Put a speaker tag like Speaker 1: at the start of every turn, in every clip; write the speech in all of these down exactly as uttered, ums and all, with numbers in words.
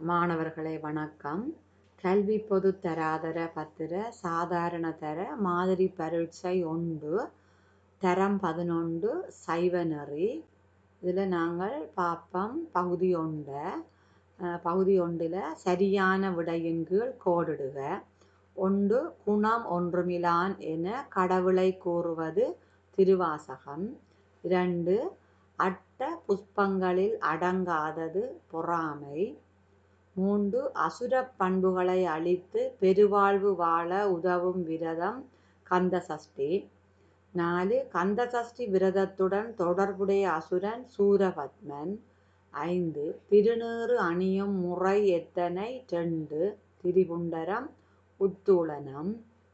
Speaker 1: மாணவர்களே வணக்கம். கல்வி பொது தராதர பத்திர சாதாரண தர மாதிரி பரீட்சை ஒன்று தரம் பதினொன்று சைவநெறி. இதில் நாங்கள் பார்ப்போம் பகுதி ஒன்றை. பகுதி ஒன்றில் சரியான விடையின் கீழ் கோடிடுக. ஒன்று, குணம் ஒன்றுமிலான் என கடவுளை கூறுவது திருவாசகம். இரண்டு, அட்ட புஷ்பங்களில் அடங்காதது பொறாமை. மூன்று, அசுர பண்புகளை அழித்து பெருவாழ்வு வாழ உதவும் விரதம் கந்தசஷ்டி. நாலு, கந்தசஷ்டி விரதத்துடன் தொடர்புடைய அசுரன் சூரபத்மன். ஐந்து, திருநீறு அணியும் முறை எத்தனை? ரெண்டு, திரிபுண்டரம் உத்தூளனம்.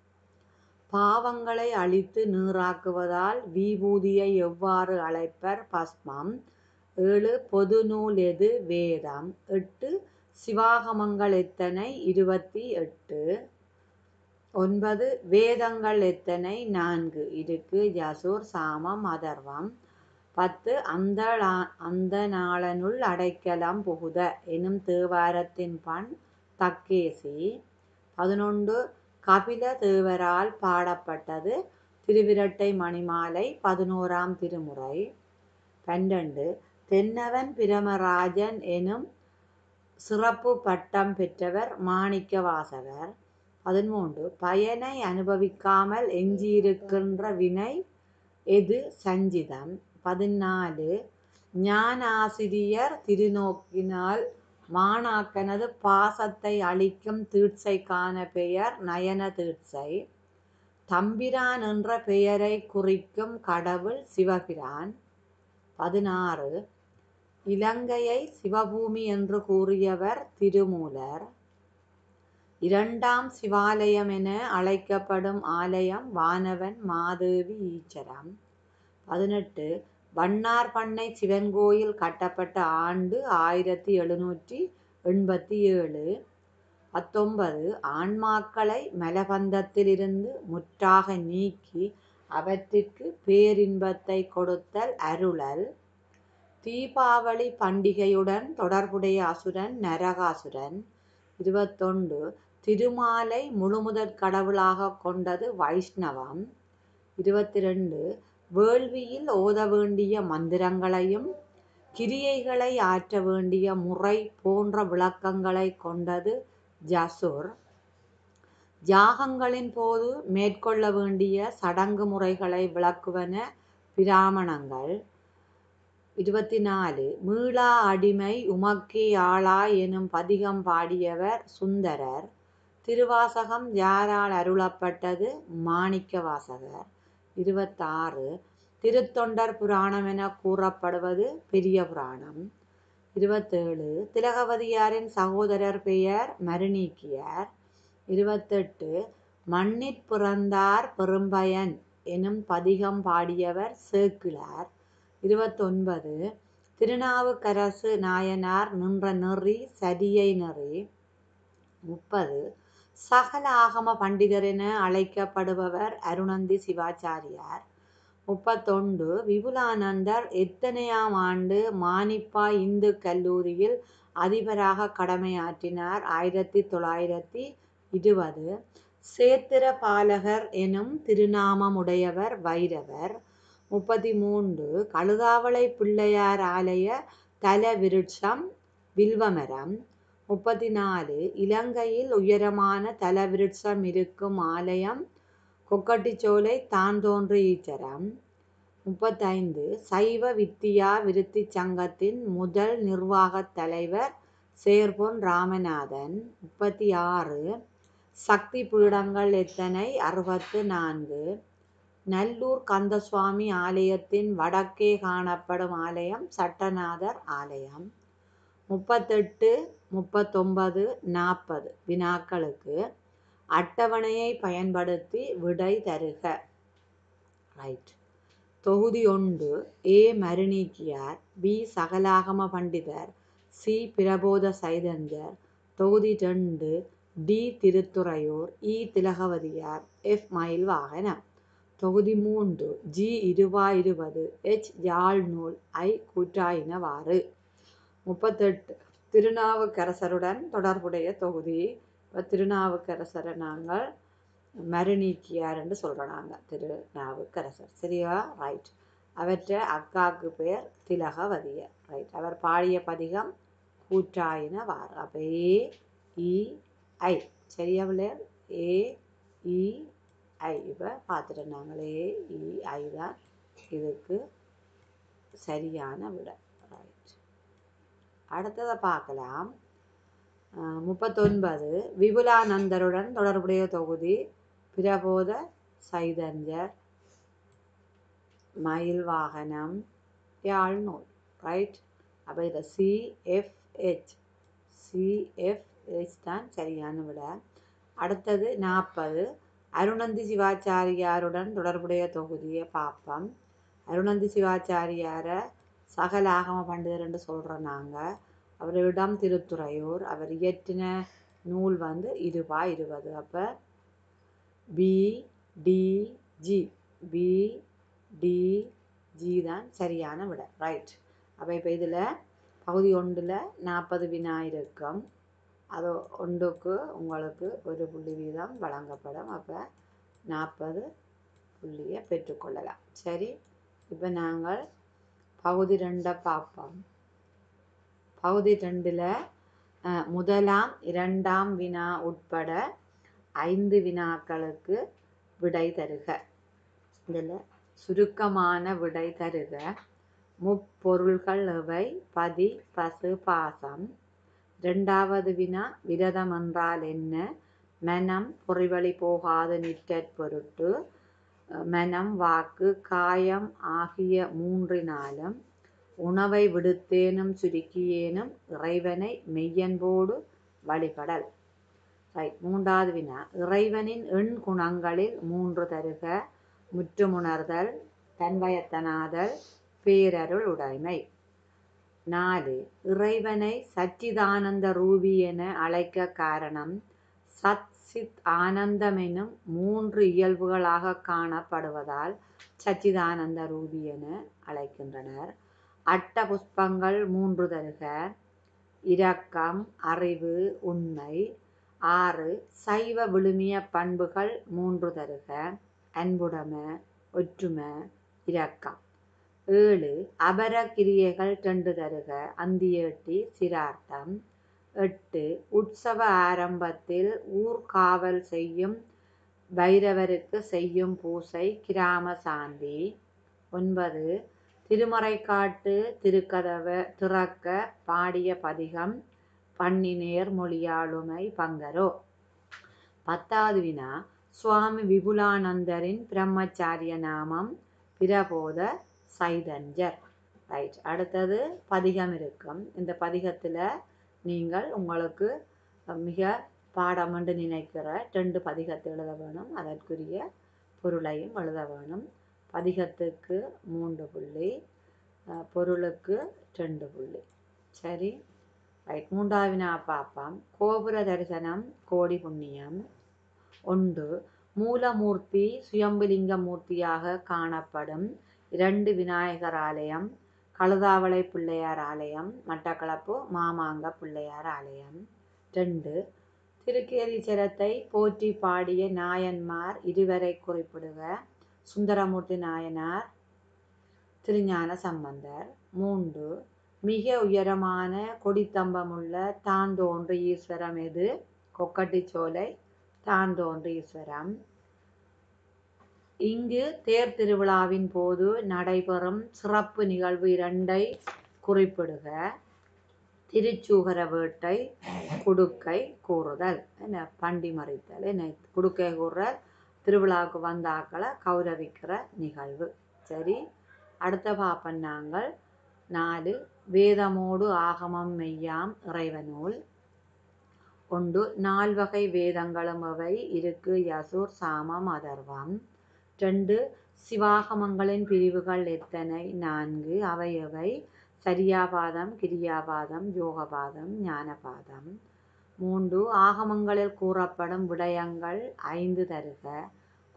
Speaker 1: பாவங்களை அழித்து நீராக்குவதால் விபூதியை எவ்வாறு அழைப்பர்? பஸ்மம். ஏழு, பொது நூல் எது? வேதம். எட்டு, சிவாகமங்கள் எத்தனை? இருபத்தி எட்டு. ஒன்பது, வேதங்கள் எத்தனை? நான்கு இருக்கு. யசுர், சாமம், அதர்வம். பத்து, அந்த அந்த நாளனுள் அடைக்கலம் புகுத எனும் தேவாரத்தின் பண் தக்கேசி. பதினொன்று, கபில தேவரால் பாடப்பட்டது திருவிரட்டை மணிமாலை பதினோராம் திருமுறை. பன்னெண்டு, தென்னவன் பிரமராஜன் எனும் சிறப்பு பட்டம் பெற்றவர் மாணிக்க வாசகர். பதிமூன்று, பயனை அனுபவிக்காமல் எஞ்சியிருக்கின்ற வினை எது? சஞ்சிதம். பதினாலு, ஞானாசிரியர் திருநோக்கினால் மாணாக்கனது பாசத்தை அளிக்கும் தீட்சைக்கான பெயர் நயன தீட்சை. தம்பிரான் என்ற பெயரை குறிக்கும் கடவுள் சிவபிரான். பதினாறு, இலங்கையை சிவபூமி என்று கூறியவர் திருமூலர். இரண்டாம் சிவாலயம் என அழைக்கப்படும் ஆலயம் வானவன் மாதேவி ஈச்சரம். பதினெட்டு, வண்ணார் பண்ணை சிவன் கோயில் கட்டப்பட்ட ஆண்டு ஆயிரத்தி எழுநூற்றி எண்பத்தி ஏழு. பத்தொன்பது, ஆன்மாக்களை மலபந்தத்திலிருந்து முற்றாக நீக்கி அவற்றிற்கு பேரின்பத்தை கொடுத்தல் அருளல். தீபாவளி பண்டிகையுடன் தொடர்புடைய அசுரன் நரகாசுரன். இருபத்தொன்று, திருமாலை முழுமுதற் கடவுளாக கொண்டது வைஷ்ணவம். இருபத்தி ரெண்டு, வேள்வியில் ஓத வேண்டிய மந்திரங்களையும் கிரியைகளை ஆற்ற வேண்டிய முறை போன்ற விளக்கங்களை கொண்டது ஜசுர். யாகங்களின் போது மேற்கொள்ள வேண்டிய சடங்கு முறைகளை விளக்குவன பிராமணங்கள். இருபத்தி நாலு, மீளா அடிமை உமக்கே ஆளா எனும் பதிகம் பாடியவர் சுந்தரர். திருவாசகம் யாரால் அருளப்பட்டது? மாணிக்க வாசகர். இருபத்தாறு, திருத்தொண்டர் புராணம் என கூறப்படுவது பெரிய புராணம். இருபத்தேழு, திலகவதியாரின் சகோதரர் பெயர் மருணீக்கியார். இருபத்தெட்டு, மண்ணிற் பிறந்தார் பெரும்பயன் எனும் பதிகம் பாடியவர் சேக்கிழார். இருபத்தொன்பது, திருநாவுக்கரசு நாயனார் நின்ற நெறி சரியை நெறி. முப்பது, சகல ஆகம பண்டிதர் என அழைக்கப்படுபவர் அருணந்தி சிவாச்சாரியார். முப்பத்தொன்று, விபுலானந்தர் எத்தனையாம் ஆண்டு மானிப்பா இந்து கல்லூரியில் அதிபராக கடமையாற்றினார்? ஆயிரத்தி தொள்ளாயிரத்தி இருபது. சேத்திர பாலகர் எனும் திருநாமமுடையவர் வைரவர். முப்பத்தி மூன்று, கழுதாவளை பிள்ளையார் ஆலய தல விருட்சம் வில்வமரம். முப்பத்தி நாலு, இலங்கையில் உயரமான தல விருட்சம் இருக்கும் ஆலயம் கொக்கட்டிச்சோலை தான் தோன்றி ஈச்சரம். முப்பத்தைந்து, சைவ வித்தியா விருத்தி சங்கத்தின் முதல் நிர்வாகத் தலைவர் சேர்பொன் ராமநாதன். முப்பத்தி ஆறு, சக்தி பீடங்கள் எத்தனை? அறுபத்து நான்கு. நல்லூர் கந்தசுவாமி ஆலயத்தின் வடக்கே காணப்படும் ஆலயம் சட்டநாதர் ஆலயம். முப்பத்தெட்டு, முப்பத்தொன்பது, நாற்பது வினாக்களுக்கு அட்டவணையை பயன்படுத்தி விடை தருக. ரைட். தொகுதி ஒன்று, ஏ மருணீக்கியார், பி சகலாகம பண்டிதர், சி பிரபோத சைதன்யர். தொகுதி ரெண்டு, D Thiruthuraiyur, E Thilagavathiyar, F Mayilvahanam. தொகுதி மூன்று, ஜி இருவா இருபது, எச் யாழ் நூல், ஐ கூற்றாயினவாறு. முப்பத்தெட்டு, திருநாவுக்கரசருடன் தொடர்புடைய தொகுதி. இப்போ திருநாவுக்கரசரை நாங்கள் மருநீக்கியார் என்று சொல்கிறோம். நாங்கள் திருநாவுக்கரசர், சரியா? ரைட். அவற்றை அக்காவுக்கு பேர் திலகவதியர். ரைட். அவர் பாடிய பதிகம் கூற்றாயின வார். அப்போ ஏ இ ஐ, சரியா பிள்ளையர்? ஏ இ ஐ. இப்போ பார்த்துட்டோம் நாங்கள். ஏ இ ஐ தான் இதுக்கு சரியான விட. ரைட். அடுத்ததை பார்க்கலாம். முப்பத்தொன்பது விபுலானந்தருடன் தொடர்புடைய தொகுதி பிரபோத சைதன்யர், மயில் வாகனம், யாழ்நூல். ரைட். அப்போ இதில் சிஎஃப்ஹெச் சிஎஃப்ஹெச் தான் சரியான விட. அடுத்தது நாற்பது அருணந்தி சிவாச்சாரியாருடன் தொடர்புடைய தொகுதியை பார்ப்போம். அருணந்தி சிவாச்சாரியாரை சகல ஆகம பண்டிதர் என்று சொல்கிறோம் நாங்கள். அவரிடம் திருத்துறையூர். அவர் இயற்றின நூல் வந்து இருபா இருபது. அப்போ B D G B D G தான் சரியான விட. ரைட். அப்போ இப்போ இதில் பகுதி ஒன்றில் நாற்பது வினா இருக்கும். அது ஒன்றுக்கு உங்களுக்கு ஒரு புள்ளி வீதம் வழங்கப்படும். அப்போ நாற்பது புள்ளியை பெற்றுக்கொள்ளலாம். சரி. இப்போ நாங்கள் பகுதி ரெண்டை பார்ப்போம். பகுதி ரெண்டில் முதலாம் இரண்டாம் வினா உட்பட ஐந்து வினாக்களுக்கு விடை தருக. இதில் சுருக்கமான விடை தருக. முப்பொருள்கள் எவை? பதி, பசு, பாசம். இரண்டாவது வினா விரதம் என்றால் என்ன? மனம் பொறிவழி போகாது நிற்றற் பொருட்டு மனம், வாக்கு, காயம் ஆகிய மூன்றினாலும் உணவை விடுத்தேனும் சுருக்கியேனும் இறைவனை மெய்யன்போடு வழிபடல். ரைட். மூன்றாவது வினா இறைவனின் எண் குணங்களில் மூன்று தருக. முற்றுமுணர்தல், தன்வயத்தனாதல், பேரருள் உடைமை. நாலு இறைவனை சச்சிதானந்த ரூபி என அழைக்க காரணம் சத் சித் ஆனந்தம் எனும் மூன்று இயல்புகளாக காணப்படுவதால் சச்சிதானந்த ரூபி என அழைக்கின்றனர். அட்ட புஷ்பங்கள் மூன்று தருக. இரக்கம், அறிவு, உண்மை. ஆறு சைவ விழுமிய பண்புகள் மூன்று தருக. அன்புடைமை, ஒற்றுமை, இரக்கம். ஏழு அபர கிரியைகள் ரெண்டு தருக. அந்தியேட்டி, சிரார்த்தம். எட்டு உற்சவ ஆரம்பத்தில் ஊர்காவல் செய்யும் பைரவருக்கு செய்யும் பூசை கிராம சாந்தி. ஒன்பது திருமறைக்காட்டு திருக்கதவ திறக்க பாடிய பதிகம் பண்ணினேர் மொழியாளுமை பங்கரோ. பத்தாவது வினா சுவாமி விபுலானந்தரின் பிரம்மச்சாரிய நாமம் பிரபோத சைதன்யர். ரைட். அடுத்தது பதிகம் இருக்கும். இந்த பதிகத்தில் நீங்கள் உங்களுக்கு மிக பாடம் என்று நினைக்கிற ரெண்டு பதிகத்தை எழுத வேணும். அதற்குரிய பொருளையும் எழுத வேணும். பதிகத்துக்கு மூன்று புள்ளி, பொருளுக்கு ரெண்டு புள்ளி. சரி. ரைட். மூன்றாவது வினா பார்ப்போம். கோபுர தரிசனம் கோடி புண்ணியம். ஒன்று மூலமூர்த்தி சுயம்புலிங்க மூர்த்தியாக காணப்படும் இரண்டு விநாயகர் ஆலயம் கழுதாவளை பிள்ளையார் ஆலயம், மட்டக்களப்பு மாமாங்க பிள்ளையார் ஆலயம். ரெண்டு திருக்கேதீச்சரத்தை போற்றி பாடிய நாயன்மார் இருவரை குறிப்பிடுக. சுந்தரமூர்த்தி நாயனார், திருஞான சம்பந்தர். மூன்று மிக உயரமான கொடித்தம்பமுள்ள தாந்தோன்றி ஈஸ்வரம் எது? கொக்கட்டிச்சோலை தாந்தோன்றி ஈஸ்வரம். இங்கு தேர் திருவிழாவின் போது நடைபெறும் சிறப்பு நிகழ்வு இரண்டை குறிப்பிடுக. திருச்சூகர வேட்டை, குடுக்கை கூறுதல். என்ன பண்டி மறித்தல், என்ன குடுக்கை கூறுதல் திருவிழாவுக்கு வந்த ஆக்களை கௌரவிக்கிற நிகழ்வு. சரி. அடுத்த பாப்பன் நாங்கள் நாலு வேதமோடு ஆகமம் மெய்யாம் இறைவனூல். ஒன்று நால்வகை வேதங்களும் அவை இருக்கு யசூர் சாமம் அதர்வம். ரெண்டு சிவாகமங்களின் பிரிவுகள் எத்தனை? நான்கு. அவை அவை சரியாபாதம், கிரியாபாதம், யோகபாதம், ஞானபாதம். மூன்று ஆகமங்களில் கூறப்படும் விடயங்கள் ஐந்து தருக.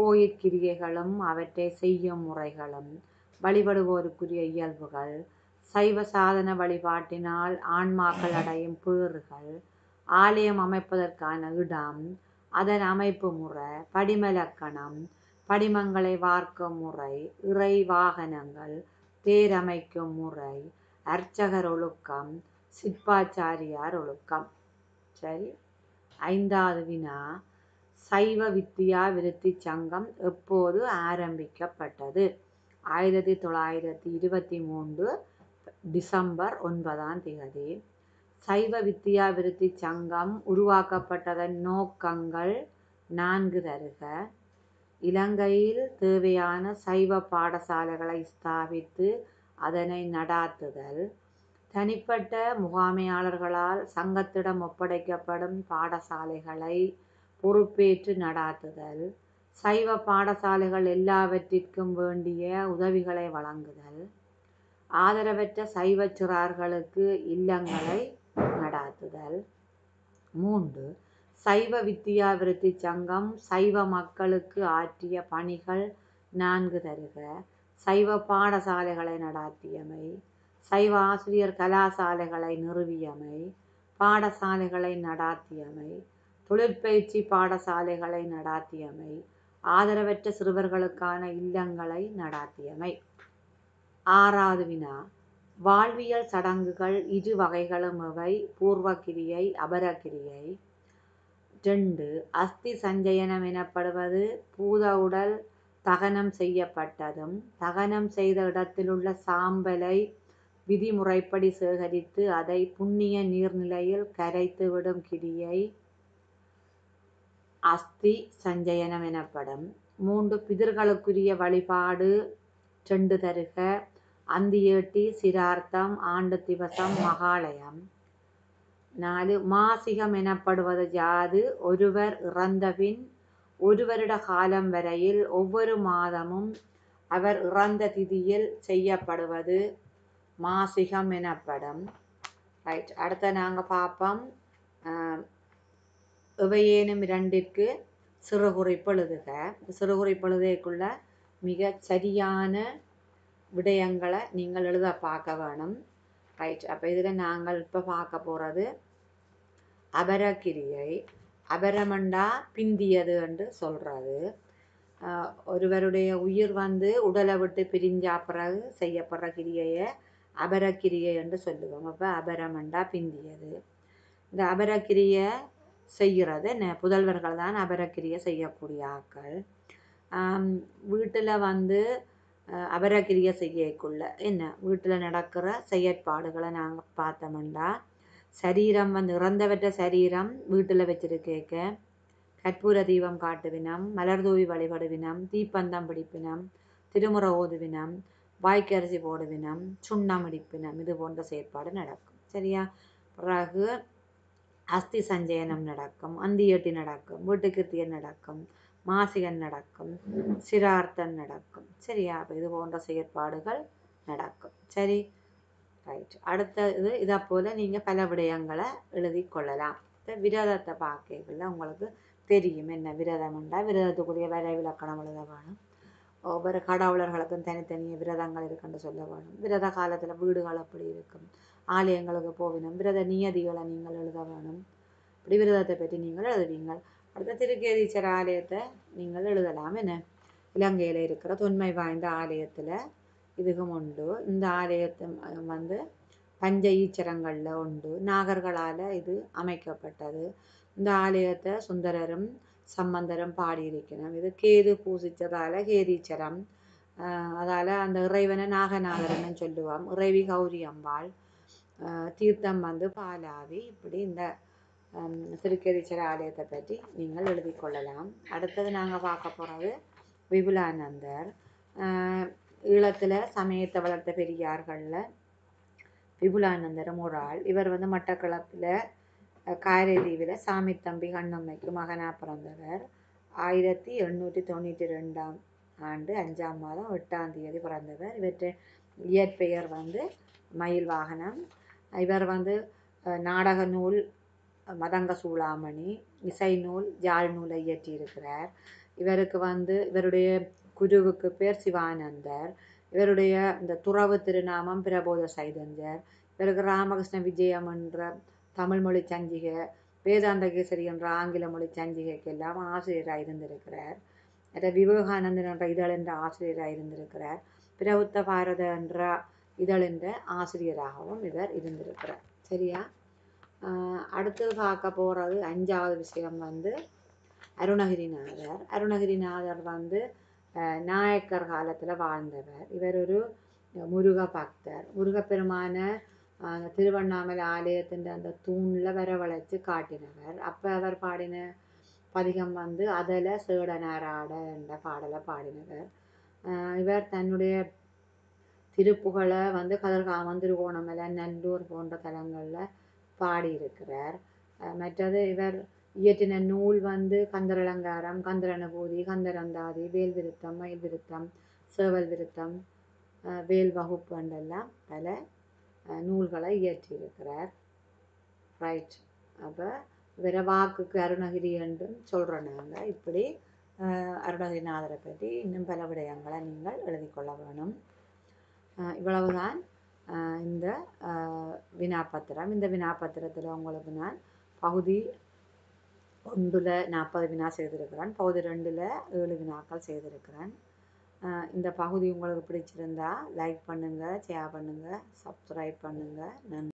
Speaker 1: கோயிற்கிரியைகளும் அவற்றை செய்யும் முறைகளும், வழிபடுவோருக்குரிய இயல்புகள், சைவ சாதன வழிபாட்டினால் ஆன்மாக்கள் அடையும் பேறுகள், ஆலயம் அமைப்பதற்கான இடம், அதன் அமைப்பு முறை, படிமலக்கணம், படிமங்களை வார்க்கும் முறை, இறை வாகனங்கள், தேரமைக்கும் முறை, அர்ச்சகர் ஒழுக்கம், சிற்பாச்சாரியார் ஒழுக்கம். சரி. ஐந்தாவது வினா, சைவ வித்தியா விருத்தி சங்கம் எப்போது ஆரம்பிக்கப்பட்டது? ஆயிரத்தி தொள்ளாயிரத்தி இருபத்தி மூன்று டிசம்பர் ஒன்பதாம் தேதி. சைவ வித்தியா விருத்தி சங்கம் உருவாக்கப்பட்டதன் நோக்கங்கள் நான்கு தருக. இலங்கையில் தேவையான சைவ பாடசாலைகளை ஸ்தாபித்து அதனை நடாத்துதல், தனிப்பட்ட முகாமையாளர்களால் சங்கத்திடம் ஒப்படைக்கப்படும் பாடசாலைகளை பொறுப்பேற்று நடாத்துதல், சைவ பாடசாலைகள் எல்லாவற்றிற்கும் வேண்டிய உதவிகளை வழங்குதல், ஆதரவற்ற சைவ சிறார்களுக்கு இல்லங்களை நடாத்துதல். மூன்று, சைவ வித்தியா விருத்தி சங்கம் சைவ மக்களுக்கு ஆற்றிய பணிகள் நான்கு தருக. சைவ பாடசாலைகளை நடாத்தியமை, சைவ ஆசிரியர் கலாசாலைகளை நிறுவியமை, பாடசாலைகளை நடாத்தியமை, தொழிற்பயிற்சி பாடசாலைகளை நடாத்தியமை, ஆதரவற்ற சிறுவர்களுக்கான இல்லங்களை நடாத்தியமை. ஆறாவது வினா, வாழ்வியல் சடங்குகள் இரு வகைகளும் எவை? பூர்வகிரியை, அபரகிரியை. ரெண்டு, அஸ்தி சஞ்சயனம் எனப்படுவது பூத உடல் தகனம் செய்யப்பட்டதும் தகனம் செய்த இடத்திலுள்ள சாம்பலை விதிமுறைப்படி சேகரித்து அதை புண்ணிய நீர்நிலையில் கரைத்து விடும் கிரியை அஸ்தி சஞ்சயனம் எனப்படும். மூன்று, பிதர்களுக்குரிய வழிபாடு ரெண்டு தருக. அந்தியேட்டி, சிரார்த்தம், ஆண்டு திவசம், மகாலயம். நாலு, மாசிகம் எனப்படுவது யாது? ஒருவர் இறந்தபின் ஒரு வருட காலம் வரையில் ஒவ்வொரு மாதமும் அவர் இறந்த திதியில் செய்யப்படுவது மாசிகம் எனப்படும். ரைட். அடுத்த நாங்கள் பார்ப்போம். இவையேனும் இரண்டிற்கு சிறு குறிப்பு எழுதுக. சிறு குறிப்பு எழுதைக்குள்ள மிக சரியான விடயங்களை நீங்கள் எழுத பார்க்க வேணும். ரைட். அப்போ இதில் நாங்கள் இப்போ பார்க்க போகிறது அபரக்கிரியை. அபரமண்டா பிந்தியது என்று சொல்கிறது. ஒருவருடைய உயிர் வந்து உடலை விட்டு பிரிஞ்சா பிறகு செய்யப்படுற கிரியையை அபரக்கிரியை என்று சொல்லுவோம். அப்போ அபரமண்டா பிந்தியது. இந்த அபரக்கிரியை செய்கிறது என்ன, புதல்வர்கள் தான் அபரக்கிரியை செய்யக்கூடிய ஆக்கள். வீட்டில் வந்து அபரக்கிரியை செய்யக்குள்ள என்ன வீட்டில் நடக்கிற செயற்பாடுகளை நாங்கள் பார்த்தோம்னா, சரீரம் வந்து இறந்தவற்ற சரீரம் வீட்டில் வச்சிருக்க கற்பூர தீபம் காட்டுவினம், மலர் தூவி வழிபடுவினம், தீப்பந்தம் பிடிப்பினம், திருமுறை ஓதுவினம், வாய்க்கரிசி போடுவினம், சுண்ணம் இடிப்பினம், இது போன்ற செயற்பாடு நடக்கும். சரியா? பிறகு அஸ்தி சஞ்சயனம் நடக்கும், அந்தியேட்டி நடக்கும், வீட்டுக்கிருத்தியன் நடக்கும், மாசிகன் நடக்கும், சிரார்த்தன் நடக்கும். சரியா? அப்போ இது போன்ற செயற்பாடுகள் நடக்கும். சரி, ரைட். அடுத்தது இதை போல் நீங்கள் பல விடயங்களை எழுதி கொள்ளலாம். விரதத்தை பார்க்கல உங்களுக்கு தெரியும் என்ன விரதம்ண்டா. விரதத்துக்குரிய வரை விலக்கணம் எழுத வேணும். ஒவ்வொரு கடவுளர்களுக்கும் தனித்தனிய விரதங்கள் இருக்குன்னு சொல்ல வேணும். விரத காலத்தில் வீடுகள் அப்படி இருக்கும், ஆலயங்களுக்கு போவினும் விரத நியதிகளை நீங்கள் எழுத வேணும். இப்படி விரதத்தை பற்றி நீங்கள் எழுதுவீங்கள். அடுத்த திருக்கேதீச்சர் ஆலயத்தை நீங்கள் எழுதலாம். என்ன இலங்கையில் இருக்கிற தொன்மை வாய்ந்த ஆலயத்தில் இதுவும் உண்டு. இந்த ஆலயத்தை வந்து பஞ்ச ஈச்சரங்களில் உண்டு. நாகர்களால் இது அமைக்கப்பட்டது. இந்த ஆலயத்தை சுந்தரரும் சம்பந்தரும் பாடியிருக்கணும். இது கேது பூசித்ததால் கேதீச்சரம். அதால் அந்த இறைவனை நாகநாதரன்னு சொல்லுவோம். இறைவி கௌரி அம்பாள். தீர்த்தம் வந்து பாலாவி. இப்படி இந்த திருக்கேதீச்சர ஆலயத்தை பற்றி நீங்கள் எழுதி கொள்ளலாம். அடுத்தது நாங்கள் பார்க்க போகிறது விபுலானந்தர். ஈழத்தில் சமயத்தை வளர்த்த பெரியார்களில் விபுலானந்தரும் ஒரு ஆள். இவர் வந்து மட்டக்களப்பில் காரைதீவில் சாமி தம்பி கண்ணம்மைக்கு மகனாக பிறந்தவர். ஆயிரத்தி எண்ணூற்றி தொண்ணூற்றி ரெண்டாம் ஆண்டு அஞ்சாம் மாதம் எட்டாம் தேதி பிறந்தவர். இவற்றை இயற்பெயர் வந்து மயில் வாகனம். இவர் வந்து நாடக நூல் மதங்க சூளாமணி, இசை நூல் யாழ் நூலை இயற்றியிருக்கிறார். இவருக்கு வந்து இவருடைய குருவுக்கு பேர் சிவானந்தர். இவருடைய இந்த துறவு திருநாமம் பிரபோத சைதன்யர். இவருக்கு ராமகிருஷ்ண விஜயம் என்ற தமிழ் மொழி சஞ்சிகை, வேதாந்த கேசரி என்ற ஆங்கில மொழி சஞ்சிகைக்கெல்லாம் ஆசிரியராக இருந்திருக்கிறார். அதை விவேகானந்தன் என்ற இதழ் என்ற ஆசிரியராக இருந்திருக்கிறார். பிரபுத்த பாரத என்ற இதழின் ஆசிரியராகவும் இவர் இருந்திருக்கிறார். சரியா? அடுத்தது பார்க்க போகிறது அஞ்சாவது விஷயம் வந்து அருணகிரிநாதர். அருணகிரிநாதர் வந்து நாயக்கர் காலத்தில் வாழ்ந்தவர். இவர் ஒரு முருக பக்தர். முருகப்பெருமான திருவண்ணாமலை ஆலயத்தின் அந்த தூணில் வரவழைச்சு காட்டினவர். அப்போ அவர் பாடின பதிகம் வந்து அதில் சேடனாராட என்ற பாடலை பாடினவர். இவர் தன்னுடைய திருப்புகழை வந்து கதிர்காமம், திருகோணமலை, நல்லூர் போன்ற தலங்களில் பாடியிருக்கிறார். மற்றது இவர் இயற்றின நூல் வந்து கந்தரலங்காரம், கந்தரனுபூதி, கந்தரந்தாதி, வேல் விருத்தம், மயில் விருத்தம், சேவல் விருத்தம், வேல் வகுப்பு என்றெல்லாம் பல நூல்களை இயற்றியிருக்கிறார். ரைட். அப்போ இவரை வாக்குக்கு அருணகிரி என்றும் சொல்கிறோம் நாங்கள். இப்படி அருணகிரிநாதரை பற்றி இன்னும் பல விடயங்களை நீங்கள் எழுதி கொள்ள வேணும். இவ்வளவுதான் இந்த வினாப்பத்திரம். இந்த வினாப்பத்திரத்தில் உங்களுக்கு நான் பகுதி ஒன்றில் நாற்பது வினா செய்திருக்கிறேன், பகுதி ரெண்டில் ஏழு வினாக்கள் செய்திருக்கிறேன். இந்த பகுதி உங்களுக்கு பிடிச்சிருந்தா லைக் பண்ணுங்கள், ஷேர் பண்ணுங்கள், சப்ஸ்கிரைப் பண்ணுங்கள். நன்றி.